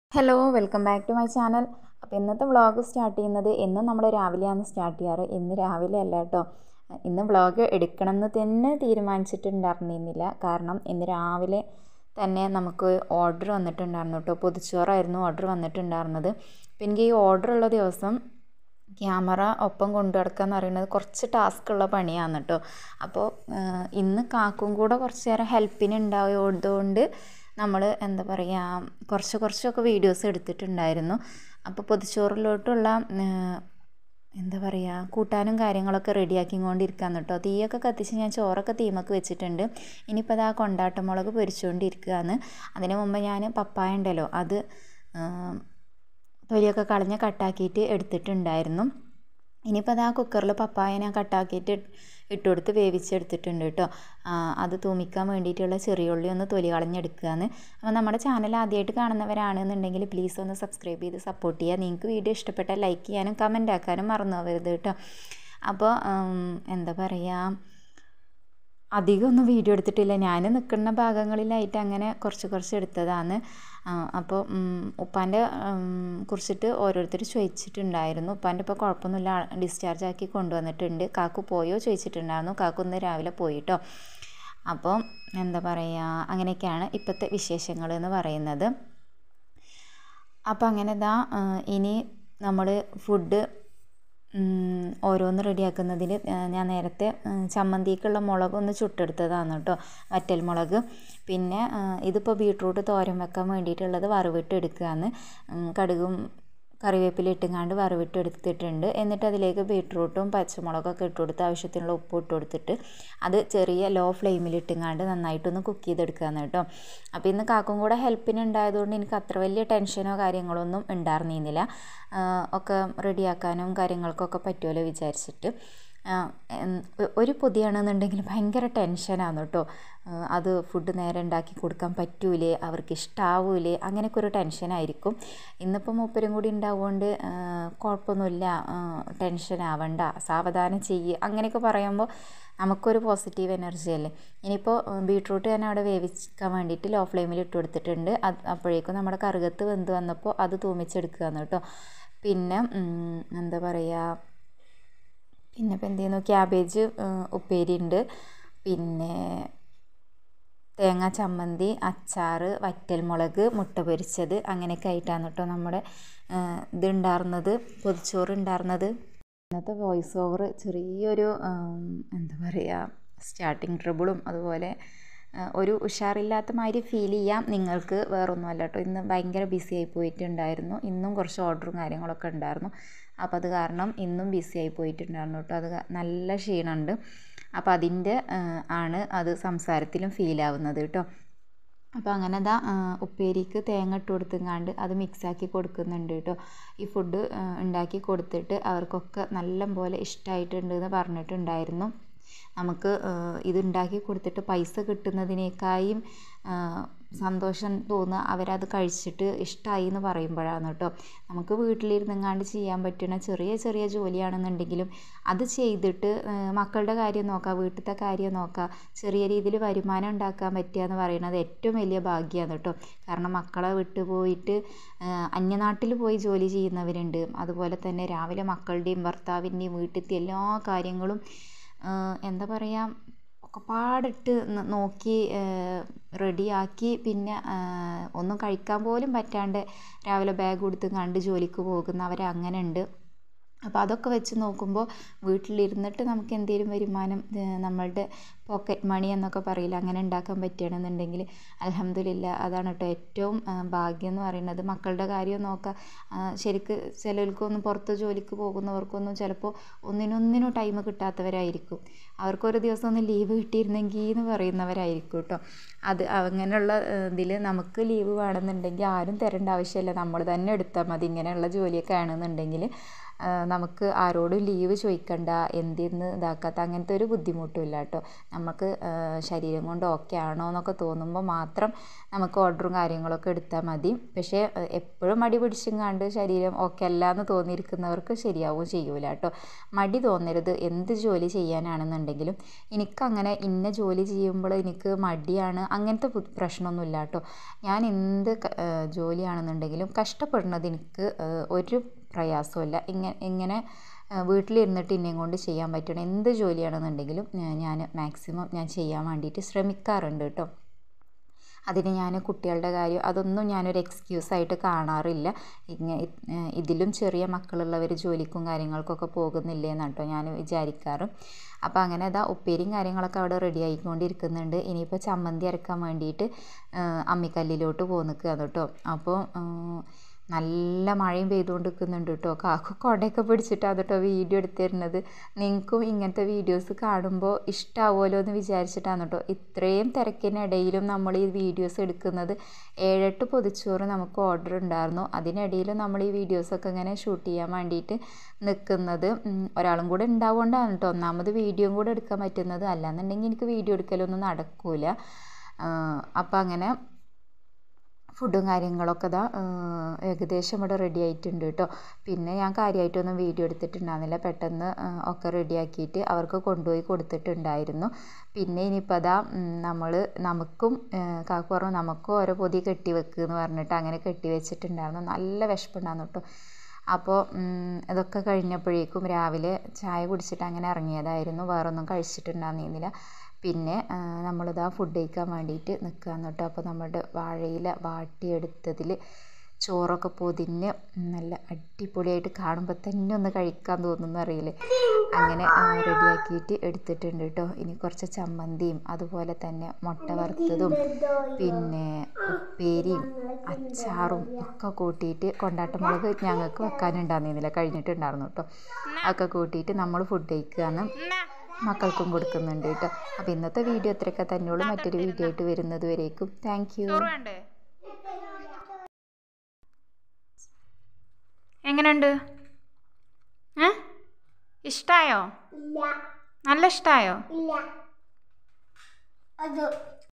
Hello welcome back to my channel. അപ്പോൾ ഇന്നത്തെ vlog start ചെയ്യുന്നത് എന്നും നമ്മൾ രാവിലെയാണ് സ്റ്റാർട്ട് ചെയ്യാറ്. ഇന്ന് രാവിലെ അല്ല കേട്ടോ, ഇന്ന് വ്ളോഗ് എടുക്കണമെന്ന് തന്നെ തീരുമാനിച്ചിട്ടുണ്ടായിരുന്നില്ല. കാരണം ഇന്ന് രാവിലെ തന്നെ നമുക്ക് ഓർഡർ വന്നിട്ടുണ്ടായിരുന്നു കേട്ടോ. പൊതിച്ചോറായിരുന്നു ഓർഡർ വന്നിട്ടുണ്ടായിരുന്നത്. അപ്പോൾ എനിക്ക് ഈ ഓർഡർ ഉള്ള ദിവസം ക്യാമറ ഒപ്പം കൊണ്ടു നടക്കുക എന്ന് പറയുന്നത് കുറച്ച് ടാസ്ക്കുള്ള പണിയാണ് കേട്ടോ. അപ്പോൾ ഇന്ന് കാക്കും കൂടെ കുറച്ച് നേരം ഹെൽപ്പിന് ഉണ്ടായതുകൊണ്ട് നമ്മൾ എന്താ പറയുക കുറച്ചൊക്കെ വീഡിയോസ് എടുത്തിട്ടുണ്ടായിരുന്നു. അപ്പോൾ പൊതിച്ചോറിലോട്ടുള്ള എന്താ പറയുക കൂട്ടാനും കാര്യങ്ങളൊക്കെ റെഡിയാക്കിക്കൊണ്ടിരിക്കുകയാണ് കേട്ടോ. തീയൊക്കെ കത്തിച്ച് ഞാൻ ചോറൊക്കെ തീമൊക്കെ വെച്ചിട്ടുണ്ട്. ഇനിയിപ്പോൾ അത് ആ കൊണ്ടാട്ടമുളക് പൊരിച്ചുകൊണ്ടിരിക്കുകയാണ്. അതിന് മുമ്പ് ഞാൻ പപ്പായ ഉണ്ടല്ലോ അത് തൊലിയൊക്കെ കളഞ്ഞ് കട്ടാക്കിയിട്ട് എടുത്തിട്ടുണ്ടായിരുന്നു. ഇനിയിപ്പോൾ അത് ആ കുക്കറിൽ പപ്പായ ഞാൻ കട്ടാക്കിയിട്ട് ഇട്ടുകൊടുത്ത് വേവിച്ചെടുത്തിട്ടുണ്ട് കേട്ടോ. അത് തൂമിക്കാൻ വേണ്ടിയിട്ടുള്ള ചെറിയ ഉള്ളി ഒന്ന് തൊലി കളഞ്ഞെടുക്കുകയാണ്. അപ്പോൾ നമ്മുടെ ചാനൽ ആദ്യമായിട്ട് കാണുന്നവരാണെന്നുണ്ടെങ്കിൽ പ്ലീസ് ഒന്ന് സബ്സ്ക്രൈബ് ചെയ്ത് സപ്പോർട്ട് ചെയ്യുക. നിങ്ങൾക്ക് വീഡിയോ ഇഷ്ടപ്പെട്ടാൽ ലൈക്ക് ചെയ്യാനും കമൻറ്റ് ആക്കാനും മറന്നു പോകരുത് കേട്ടോ. അപ്പോൾ എന്താ പറയുക, അധികമൊന്നും വീഡിയോ എടുത്തിട്ടില്ല. ഞാൻ നിൽക്കുന്ന ഭാഗങ്ങളിലായിട്ട് അങ്ങനെ കുറച്ച് എടുത്തതാണ്. അപ്പോൾ ഉപ്പാൻ്റെ കുറിച്ചിട്ട് ഓരോരുത്തർ ചോദിച്ചിട്ടുണ്ടായിരുന്നു. ഉപ്പാൻ്റെ ഇപ്പോൾ കുഴപ്പമൊന്നുമില്ല, ഡിസ്ചാർജ് ആക്കി കൊണ്ടുവന്നിട്ടുണ്ട്. കാക്കു പോയോ ചോദിച്ചിട്ടുണ്ടായിരുന്നു. കാക്കു ഇന്ന് രാവിലെ പോയിട്ടോ. അപ്പോൾ എന്താ പറയുക, അങ്ങനെയൊക്കെയാണ് ഇപ്പോഴത്തെ വിശേഷങ്ങൾ എന്ന് പറയുന്നത്. അപ്പോൾ അങ്ങനെ ഇനി നമ്മൾ ഫുഡ് ഓരോന്ന് റെഡിയാക്കുന്നതിൽ ഞാൻ നേരത്തെ ചമ്മന്തിക്കുള്ള മുളകൊന്ന് ചുട്ടെടുത്തതാണ് കേട്ടോ, വറ്റൽ മുളക്. പിന്നെ ഇതിപ്പോൾ ബീട്രൂട്ട് തോരൻ വെക്കാൻ വേണ്ടിയിട്ടുള്ളത് വറവിട്ട് എടുക്കുകയാണ്. കടുകും കറിവേപ്പില ഇട്ടുങ്ങാണ്ട് വറവിട്ട് എടുത്തിട്ടുണ്ട്. എന്നിട്ട് അതിലേക്ക് ബീട്രൂട്ടും പച്ചമുളകൊക്കെ ഇട്ട് കൊടുത്ത് ആവശ്യത്തിനുള്ള ഉപ്പ് ഇട്ട് കൊടുത്തിട്ട് അത് ചെറിയ ലോ ഫ്ലെയിമിൽ ഇട്ടുങ്ങാണ്ട് നന്നായിട്ടൊന്ന് കുക്ക് ചെയ്തെടുക്കുകയാണ് കേട്ടോ. അപ്പോൾ ഇന്ന് കാക്കും കൂടെ ഹെൽപ്പിന് ഉണ്ടായതുകൊണ്ട് എനിക്ക് അത്ര വലിയ ടെൻഷനോ കാര്യങ്ങളൊന്നും ഉണ്ടായിരുന്നില്ല. ഒക്കെ റെഡിയാക്കാനും കാര്യങ്ങൾക്കൊക്കെ പറ്റുമല്ലോ വിചാരിച്ചിട്ട്. ഒരു പൊതിയാണെന്നുണ്ടെങ്കിൽ ഭയങ്കര ടെൻഷനാണ് കേട്ടോ. അത് ഫുഡ് നേരെ ഉണ്ടാക്കി കൊടുക്കാൻ പറ്റൂലേ, അവർക്ക് ഇഷ്ടാവൂലേ, അങ്ങനെയൊക്കെ ഒരു ടെൻഷനായിരിക്കും. ഇന്നിപ്പോൾ മൂപ്പരും കൂടി ഉണ്ടാവുകൊണ്ട് കുഴപ്പമൊന്നുമില്ല, ടെൻഷൻ ആവണ്ട, സാവധാനം ചെയ്യുക അങ്ങനെയൊക്കെ പറയുമ്പോൾ നമുക്കൊരു പോസിറ്റീവ് എനർജി അല്ലേ. ഇനിയിപ്പോൾ ബീട്രൂട്ട് ഞാൻ അവിടെ വേവിക്കാൻ വേണ്ടിയിട്ട് ലോ ഫ്ലെയിമിൽ ഇട്ട് കൊടുത്തിട്ടുണ്ട്. അപ്പോഴേക്കും നമ്മുടെ കറുകത്ത് വെന്ത് വന്നപ്പോൾ അത് തൂമിച്ചെടുക്കുകയാണ് കേട്ടോ. പിന്നെ എന്താ പറയുക, പിന്നെ ഇപ്പം എന്ത് ചെയ്യുന്നു, ക്യാബേജ് ഉപ്പേരി ഉണ്ട്, പിന്നെ തേങ്ങ ചമ്മന്തി, അച്ചാർ, വറ്റൽമുളക്, മുട്ട പൊരിച്ചത്, അങ്ങനെയൊക്കെ ആയിട്ടാണ് കേട്ടോ നമ്മുടെ ഇതുണ്ടായിരുന്നത്, പൊതിച്ചോറ് ഉണ്ടായിരുന്നത്. ഇന്നത്തെ വോയിസ് ഓവർ ചെറിയൊരു എന്താ പറയുക സ്റ്റാർട്ടിങ് ട്രബിളും അതുപോലെ ഒരു ഉഷാറില്ലാത്ത മാതിരി ഫീൽ ചെയ്യാം നിങ്ങൾക്ക്. വേറൊന്നുമല്ല കേട്ടോ, ഇന്ന് ഭയങ്കര ബിസി ആയി പോയിട്ടുണ്ടായിരുന്നു. ഇന്നും കുറച്ച് ഓർഡറും കാര്യങ്ങളൊക്കെ ഉണ്ടായിരുന്നു. അപ്പോൾ അത് കാരണം ഇന്നും ബിസി ആയി പോയിട്ടുണ്ടായിരുന്നു കേട്ടോ. അത് നല്ല ക്ഷീണമുണ്ട്. അപ്പോൾ അതിൻ്റെ ആണ് അത് സംസാരത്തിലും ഫീലാവുന്നത് കേട്ടോ. അപ്പോൾ അങ്ങനെ ഉപ്പേരിക്ക് തേങ്ങ ഇട്ട് കൊടുത്തുങ്ങാണ്ട് അത് മിക്സാക്കി കൊടുക്കുന്നുണ്ട് കേട്ടോ. ഈ ഫുഡ് ഉണ്ടാക്കി കൊടുത്തിട്ട് അവർക്കൊക്കെ നല്ല പോലെ ഇഷ്ടമായിട്ടുണ്ട് എന്ന് പറഞ്ഞിട്ടുണ്ടായിരുന്നു. നമുക്ക് ഇതുണ്ടാക്കി കൊടുത്തിട്ട് പൈസ കിട്ടുന്നതിനേക്കാളും സന്തോഷം തോന്നുക അവരത് കഴിച്ചിട്ട് ഇഷ്ടമായി എന്ന് പറയുമ്പോഴാണ് കേട്ടോ. നമുക്ക് വീട്ടിലിരുന്നെങ്ങാണ്ട് ചെയ്യാൻ പറ്റുന്ന ചെറിയ ജോലിയാണെന്നുണ്ടെങ്കിലും അത് ചെയ്തിട്ട് മക്കളുടെ കാര്യം നോക്കുക, വീട്ടിലത്തെ കാര്യം നോക്കുക, ചെറിയ രീതിയിൽ വരുമാനം ഉണ്ടാക്കാൻ പറ്റുക എന്ന് പറയുന്നത് ഏറ്റവും വലിയ ഭാഗ്യമാണ് കേട്ടോ. കാരണം മക്കളെ വിട്ടു പോയിട്ട് അന്യനാട്ടിൽ പോയി ജോലി ചെയ്യുന്നവരുണ്ട്. അതുപോലെ തന്നെ രാവിലെ മക്കളുടെയും ഭർത്താവിൻ്റെയും വീട്ടിലത്തെ എല്ലാ കാര്യങ്ങളും എന്താ പറയുക ഒക്കെ പാടിട്ട് നോക്കി റെഡിയാക്കി പിന്നെ ഒന്നും കഴിക്കാൻ പോലും പറ്റാണ്ട് രാവിലെ ബാഗ് കൊടുത്ത് കണ്ട് ജോലിക്ക് പോകുന്നവർ അങ്ങനെ ഉണ്ട്. അപ്പോൾ അതൊക്കെ വെച്ച് നോക്കുമ്പോൾ വീട്ടിലിരുന്നിട്ട് നമുക്ക് എന്തെങ്കിലും വരുമാനം നമ്മളുടെ പോക്കറ്റ് മണി എന്നൊക്കെ പറയില്ല, അങ്ങനെ ഉണ്ടാക്കാൻ പറ്റുകയാണെന്നുണ്ടെങ്കിൽ അൽഹംദുലില്ലാ, അതാണ് കേട്ടോ ഏറ്റവും ഭാഗ്യം എന്ന് പറയുന്നത്. മക്കളുടെ കാര്യം നോക്കുക. ശരിക്ക് ചിലർക്കൊന്നും പുറത്ത് ജോലിക്ക് പോകുന്നവർക്കൊന്നും ചിലപ്പോൾ ഒന്നിനൊന്നിനും ടൈം കിട്ടാത്തവരായിരിക്കും. അവർക്കൊരു ദിവസം ഒന്ന് ലീവ് കിട്ടിയിരുന്നെങ്കിൽ എന്ന് പറയുന്നവരായിരിക്കും കേട്ടോ. അത് അങ്ങനെയുള്ള ഇതിൽ നമുക്ക് ലീവ് വേണമെന്നുണ്ടെങ്കിൽ ആരും തരേണ്ട ആവശ്യമില്ല, നമ്മൾ തന്നെ എടുത്താൽ മതി. ഇങ്ങനെയുള്ള ജോലിയൊക്കെ ആണെന്നുണ്ടെങ്കിൽ നമുക്ക് ആരോടും ലീവ് ചോദിക്കണ്ട, എന്തെന്ന് ഇതാക്കാത്ത അങ്ങനത്തെ ഒരു ബുദ്ധിമുട്ടും ഇല്ല കേട്ടോ. നമുക്ക് ശരീരം കൊണ്ട് ഓക്കെ ആണോ എന്നൊക്കെ തോന്നുമ്പോൾ മാത്രം നമുക്ക് ഓർഡറും കാര്യങ്ങളൊക്കെ എടുത്താൽ മതി. പക്ഷേ എപ്പോഴും മടി പിടിച്ചെങ്ങാണ്ട് ശരീരം ഓക്കെ അല്ല എന്ന് തോന്നിയിരിക്കുന്നവർക്ക് ശരിയാവും ചെയ്യൂല കേട്ടോ. മടി തോന്നരുത്. എന്ത് ജോലി ചെയ്യാനാണെന്നുണ്ടെങ്കിലും എനിക്കങ്ങനെ ഇന്ന ജോലി ചെയ്യുമ്പോൾ എനിക്ക് മടിയാണ് അങ്ങനത്തെ പ്രശ്നമൊന്നുമില്ല കേട്ടോ. ഞാൻ എന്ത് ജോലിയാണെന്നുണ്ടെങ്കിലും കഷ്ടപ്പെടുന്നത് എനിക്ക് ഒരു പ്രയാസമില്ല. ഇങ്ങനെ വീട്ടിലിരുന്നിട്ട് ഇന്നേം കൊണ്ട് ചെയ്യാൻ പറ്റണം എന്ത് ജോലിയാണെന്നുണ്ടെങ്കിലും ഞാൻ മാക്സിമം ഞാൻ ചെയ്യാൻ വേണ്ടിയിട്ട് ശ്രമിക്കാറുണ്ട് കേട്ടോ. അതിന് ഞാൻ കുട്ടികളുടെ കാര്യം അതൊന്നും ഞാനൊരു എക്സ്ക്യൂസായിട്ട് കാണാറില്ല. ഇതിലും ചെറിയ മക്കളുള്ളവർ ജോലിക്കും കാര്യങ്ങൾക്കൊക്കെ പോകുന്നില്ലേ എന്നാണ് കേട്ടോ ഞാൻ വിചാരിക്കാറ്. അപ്പോൾ അങ്ങനെ അതാ ഉപ്പേരിയും കാര്യങ്ങളൊക്കെ അവിടെ റെഡി ആയിക്കൊണ്ടിരിക്കുന്നുണ്ട്. ഇനിയിപ്പോൾ ചമ്മന്തി അരക്കാൻ വേണ്ടിയിട്ട് അമ്മിക്കല്ലിലോട്ട് പോന്നിക്കുകയാണ് കേട്ടോ. അപ്പോൾ നല്ല മഴയും പെയ്തുകൊണ്ടിരിക്കുന്നുണ്ട് കേട്ടോ. കാക്കു കുടയൊക്കെ പിടിച്ചിട്ടാണ് കേട്ടോ വീഡിയോ എടുത്ത് തരുന്നത്. നിങ്ങൾക്കും ഇങ്ങനത്തെ വീഡിയോസ് കാണുമ്പോൾ ഇഷ്ടമാവുമല്ലോ എന്ന് വിചാരിച്ചിട്ടാണ് കേട്ടോ. ഇത്രയും തിരക്കിനിടയിലും നമ്മൾ ഈ വീഡിയോസ് എടുക്കുന്നത്. 7-8 പൊതിച്ചോറ് നമുക്ക് ഓർഡർ ഉണ്ടായിരുന്നു. അതിനിടയിലും നമ്മൾ ഈ വീഡിയോസൊക്കെ ഇങ്ങനെ ഷൂട്ട് ചെയ്യാൻ വേണ്ടിയിട്ട് നിൽക്കുന്നത്. ഒരാളും കൂടെ ഉണ്ടാവുകൊണ്ടാണ് കേട്ടോ ഒന്നാമത് വീഡിയോയും കൂടെ എടുക്കാൻ പറ്റുന്നത്. അല്ലാന്നുണ്ടെങ്കിൽ എനിക്ക് വീഡിയോ എടുക്കലൊന്നും നടക്കില്ല. അപ്പം അങ്ങനെ ഫുഡും കാര്യങ്ങളൊക്കെ ഇതാ ഏകദേശം ഇവിടെ റെഡി ആയിട്ടുണ്ട് കേട്ടോ. പിന്നെ ഞാൻ കാര്യമായിട്ടൊന്നും വീഡിയോ എടുത്തിട്ടുണ്ടായിരുന്നില്ല. പെട്ടെന്ന് ഒക്കെ റെഡിയാക്കിയിട്ട് അവർക്ക് കൊണ്ടുപോയി കൊടുത്തിട്ടുണ്ടായിരുന്നു. പിന്നെ ഇനിയിപ്പോൾ അതാ നമുക്കും കാക്കു പറഞ്ഞു നമുക്കും ഓരോ പൊതി കെട്ടി വെക്കുക എന്ന് പറഞ്ഞിട്ട് അങ്ങനെ കെട്ടി വെച്ചിട്ടുണ്ടായിരുന്നു. നല്ല വിശപ്പുണ്ടായിരുന്നു കേട്ടോ. അപ്പോൾ ഇതൊക്കെ കഴിഞ്ഞപ്പോഴേക്കും രാവിലെ ചായ കുടിച്ചിട്ട് അങ്ങനെ ഇറങ്ങിയതായിരുന്നു. വേറൊന്നും കഴിച്ചിട്ടുണ്ടായിരുന്നില്ല. പിന്നെ നമ്മളിതാ ഫുഡ് കഴിക്കാൻ വേണ്ടിയിട്ട് നിൽക്കുകയാണ് കേട്ടോ. അപ്പോൾ നമ്മുടെ വാഴയില വാട്ടിയെടുത്തതിൽ ചോറൊക്കെ പൊതിഞ്ഞ് നല്ല അടിപൊളിയായിട്ട് കാണുമ്പോൾ തന്നെ ഒന്ന് കഴിക്കാൻ തോന്നുന്നു അറിയില്ലേ. അങ്ങനെ റെഡിയാക്കിയിട്ട് എടുത്തിട്ടുണ്ട് കേട്ടോ. ഇനി കുറച്ച് ചമ്മന്തിയും അതുപോലെ തന്നെ മുട്ട വറുത്തതും പിന്നെ ഉപ്പേരിയും അച്ചാറും ഒക്കെ കൂട്ടിയിട്ട് കൊണ്ടാട്ടമുളക് ഞങ്ങൾക്ക് വെക്കാനുണ്ടായിരുന്നില്ല കഴിഞ്ഞിട്ടുണ്ടായിരുന്നു കേട്ടോ. ഒക്കെ കൂട്ടിയിട്ട് നമ്മൾ ഫുഡ് കഴിക്കുകയാണ്. മക്കൾക്കും കൊടുക്കുന്നുണ്ട് കേട്ടോ. അപ്പോൾ ഇന്നത്തെ വീഡിയോ ഇത്രയൊക്കെ തന്നെയുള്ളൂ. മറ്റൊരു വീഡിയോ ആയിട്ട് വരുന്നത് വരേക്കും താങ്ക് യു. എങ്ങനെയുണ്ട്? ഇഷ്ടായോ? നല്ല ഇഷ്ടായോ?